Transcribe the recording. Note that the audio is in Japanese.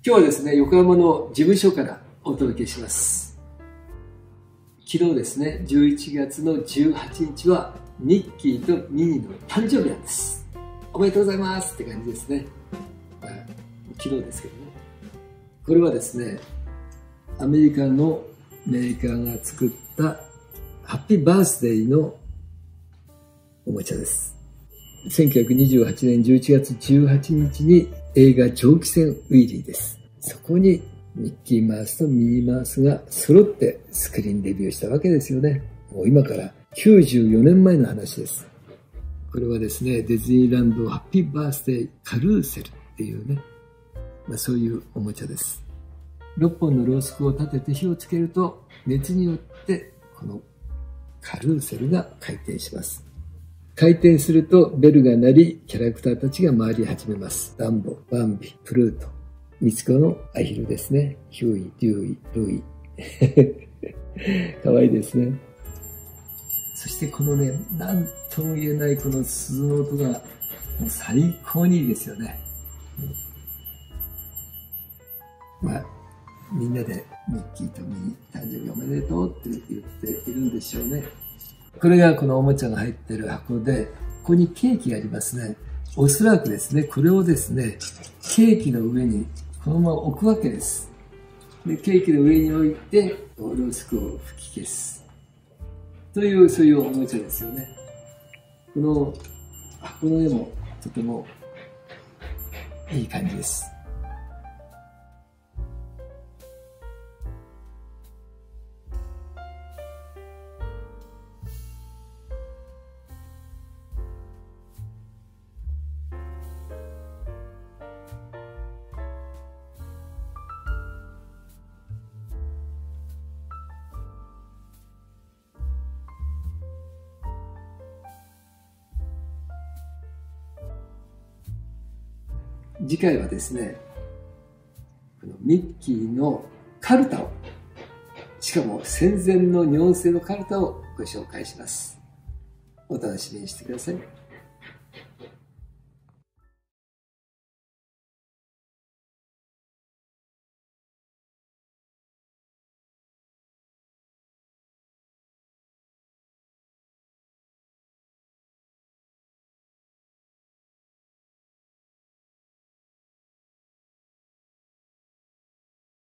今日はですね、横浜の事務所からお届けします。昨日ですね、11月の18日はミッキーとミニーの誕生日なんです。おめでとうございますって感じですね。昨日ですけどね。これはですね、アメリカのメーカーが作ったハッピーバースデーのおもちゃです。1928年11月18日に映画蒸気船ウィリーです。そこにミッキーマウスとミニーマウスが揃ってスクリーンデビューしたわけですよね。もう今から94年前の話です。これはですね、ディズニーランドハッピーバースデーカルーセルっていうね、そういうおもちゃです。6本のろうそくを立てて火をつけると熱によってこのカルーセルが回転します。回転するとベルが鳴り、キャラクターたちが回り始めます。ダンボ、バンビ、プルート、ミツコのアヒルですね。ヒューイ、デューイ、ルイ。かわいいですね。そしてこのね、なんとも言えないこの鈴の音がもう最高にいいですよね。みんなでミッキーとミニー誕生日おめでとうって言っているんでしょうね。これがこのおもちゃが入ってる箱で、ここにケーキがありますね。おそらくですね、これをですね、ケーキの上にこのまま置くわけです。で、ケーキの上に置いて、ろうそくを吹き消す。という、そういうおもちゃですよね。この箱の絵もとてもいい感じです。次回はですね、このミッキーのカルタを、しかも戦前の日本製のカルタをご紹介します。お楽しみにしてください。